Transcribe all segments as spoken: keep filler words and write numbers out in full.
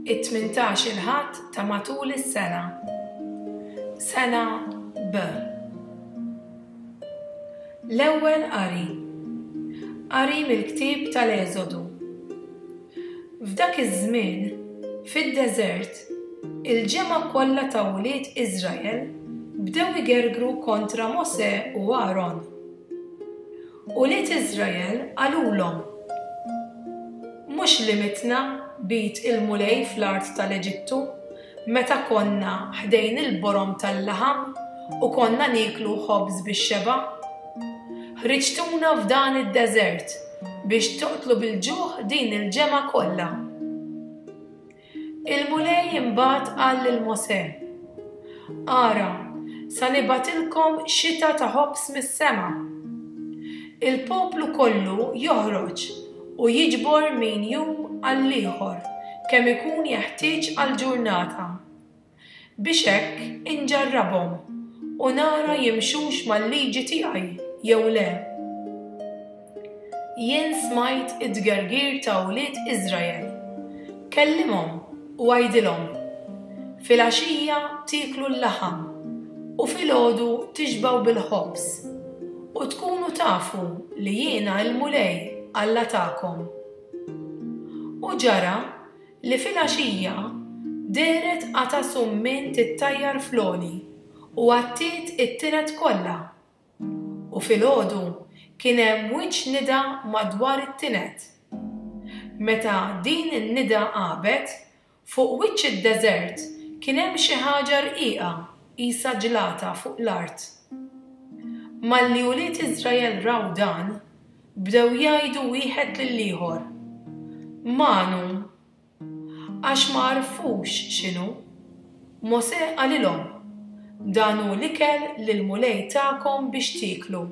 it-tmintax il-Ħadd ta' matul is-sena. Sena B. L-ewwel qari. Qari mill-ktieb tal-Eżodu. F'dak iż-żmien, fid-deżert, il-ġimgħa kollha ta' wlied Iżrael bdew igergru kontra Mosè u Aaron. Wlied Iżrael qalulhom: Mhux limitna bit il-mulej fl-art tal-Eġittu meta konna ħdejn il-borom tal-laħam u konna niklu ħobż bix-xeba? Ħriġtuna f'dan id-deżert biex toqtlu bil-ġuħ din il-ġimgħa kollha. Il-mulej imbagħad qal lil Mosè: Ara, sa nibatilkom xita ta' ħobż mis-sema. Il-poplu kollu joħroġ u jiġbor min jum għal ieħor kemm ikun jeħtieġ għal ġurnata biex hekk inġarrabhom u nara jimxux mal-liġi tiegħi jew le. Jien smajt id-dgergir ta' wlied Iżrael. Kellimhom u għajdilhom: Fil-għaxija tieklu l-laħam u filgħodu tixbaw bil-ħobż u tkunu tafu li jiena l-mulej Alla tagħkom. U ġara li fil-għaxija deret qata summin tittajjar fl-għoli u għattiet it-tielet kollha. U filgħodu kien hemm wiċċ nida madwar it-tienet. Meta din in-nida qabet, fuq wiċċ id-deżert kien hemm xi ħaġa rqiqa qisha ġlata fuq l-art. Malli wlied Iżrael raw dan, bdew jgħidu wieħed lill-ieħor: Manu, għax ma għarfux x'inhu. Mosè qalilhom: Dan hu l-ikel lill-mulej tagħkom biex tieklu.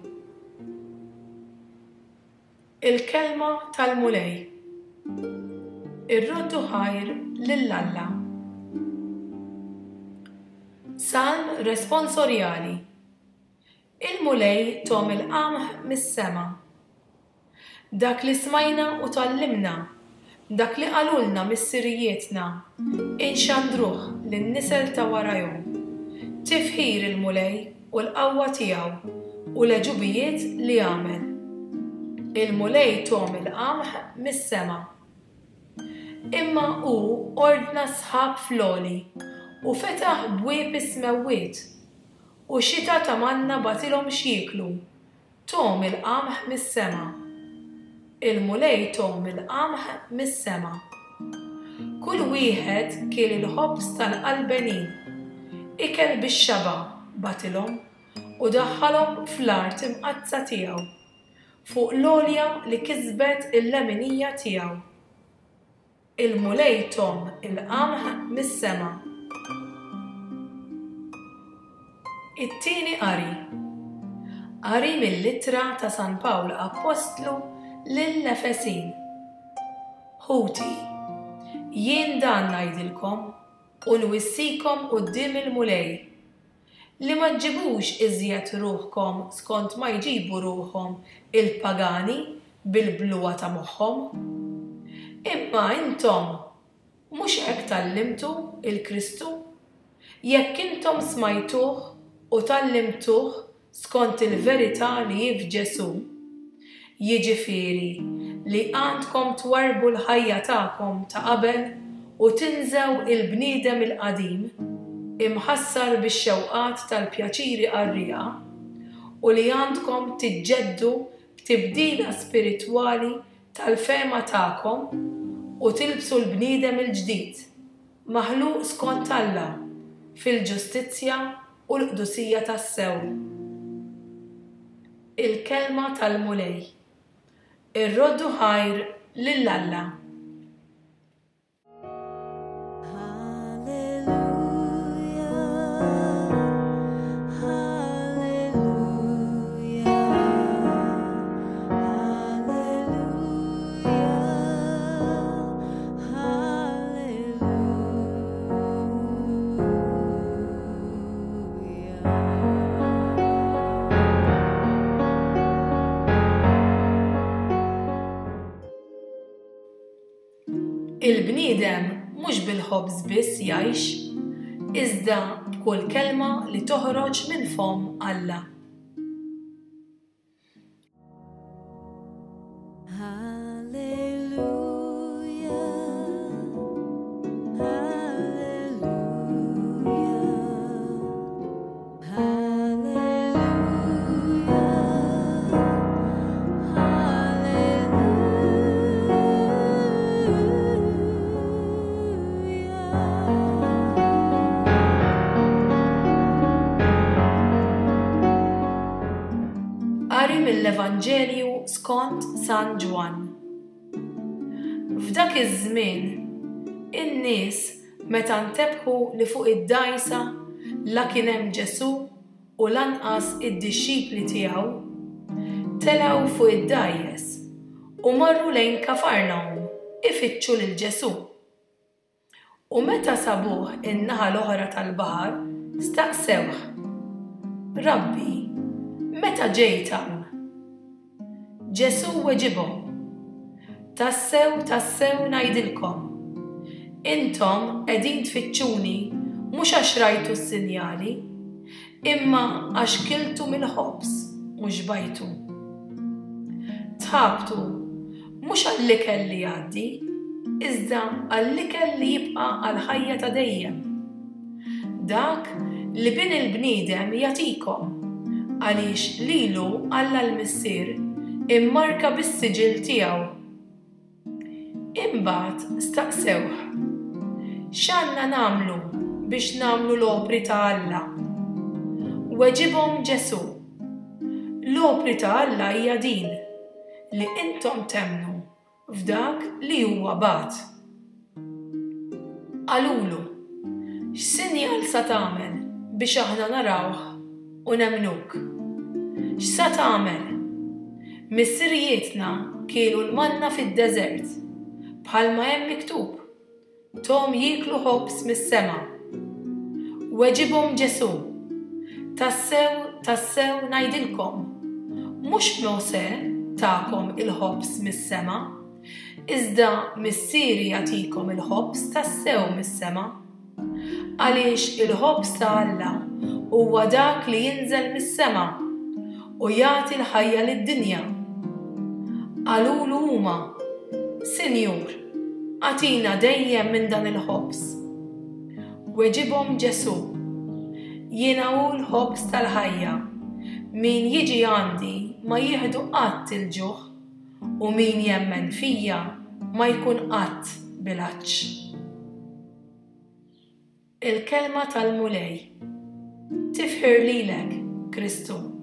Il-kelma tal-mulej. Ir-roddu ħajr lill-Alla. Salm responsorjali. Il-mulej tom il-qamħ mis-sema. Dak li smajna u tallimna, dak li qalulna mis-sirijietna, inxandruh lin-nisel ta' warajhom. Tifħir il-mulej u l-qawwa tiegħu u l-ġubijiet li għamel. Il-mulej tom il-qamħ mis-sema. Imma hu ordna sħab fl-għoli u fetaħ bwieb ismewwiet u xita ta' manna batilhom x'jieklu, tom il-qamħ mis-sema. Il-mulej tom il-qamħ mis-sema. Kull wieħed kiel il-ħobż tal-qalbenin, ikel bix-xaba batilhom u daħħalhom fl-art imqazza tiegħu fuq l-għolja li kisbet il-leminija tiegħu. Il-mulej tom il-qamħ mis-sema. It-tieni qari. Qari mill-littra ta' San Pawl Apostlu lill-Efesin. Ħuti, jien dan ngħidilkom u nwissikom quddiem il-mulej li ma tġibux iżjed ruħkom skont ma jġibu ruħhom il-pagani bil-bluwa ta' moħħhom. Imma intom mhux hekk tallimtu il-Kristu? Jekk intom smajtuh u tallimtuh skont il-verità li f'Ġesu, jiġifieri li għandkom twarbu l-ħajja tagħkom ta' qabel u tinżew il-bniedem il-qadim imħassar bix-xewqat tal-pjaċiri qarrieqa u li għandkom tiġġeddu b'tibdila spiritwali tal-fehma tagħkom u tilbsu l-bniedem il-ġdid maħluq skont Alla fil-ġustizzja u l-qdusija tas-sew. Il-kelma tal-mulej. Ir-roddu ħajr lill-Alla. Il-bniedem mhux bil-ħobż biss jgħix, iżda b'kull kelma li toħroġ minn fom Alla. Qari mill-Evanġelju skont San Ġwan. F'dak iż-żmien, in-nies meta ntebħu li fuq id-dgħajsa la kien hemm Ġesu u lanqas id-dixxipli tiegħu, telgħu fuq id-dgħajjes u marru lejn Kafarnawm ifittxu lil Ġesu. U meta sabuh in-naħa l-oħra tal-baħar, staqsewh: Rabbi, meta ġejt hawn? Ġesu weġibhom: Tassew, tassew ngħidilkom, intom qegħdin tfittxuni mhux għax rajtu s-sinjali, imma għax kiltu mill-ħobż mhux bajtu. Tħabtu mhux għall-ikel li jgħaddi, iżda għall-ikel li jibqa' għall-ħajja ta' dejjem. Dak li bin il-bniedem jagħtikom, għaliex lilu Alla l-Missier immarka bis-siġil tiegħu. Imbagħad staqsewh: X'għandna nagħmlu biex nagħmlu l-opri ta' Alla? Weġibhom Ġesu: L-opri ta' Alla hija din, li intom temmnu f'dak li huwa bagħat. Qalulu: X'sinjal sa tagħmel biex aħna narawh u nemnuk? X'sa tagħmel? Missirijietna kienu l-manna fid-deżert, bħalma hemm miktub: Tom jieklu ħobż mis-sema. Weġibhom Ġesu: Tassew, tassew ngħidilkom, mhux Mose tagħkom il-ħobż mis-sema, iżda Missieri jagħtikom il-ħobż tassew mis-sema. Għaliex il-ħobż ta' Alla huwa dak li jinżel mis-sema u jagħti l-ħajja lid-dinja. Qalulu huma: Sinjur, għatina dejjem minn dan il-ħobż. Weġibhom Ġesu: Jiena hu l-ħobż tal-ħajja, min jiġi għandi ma jieħdu qatt il-ġuħ u min jemmen fija ma jkun qatt bil-għaġġ. Il-kelma tal-mulej. Tifħir lilek, Kristu.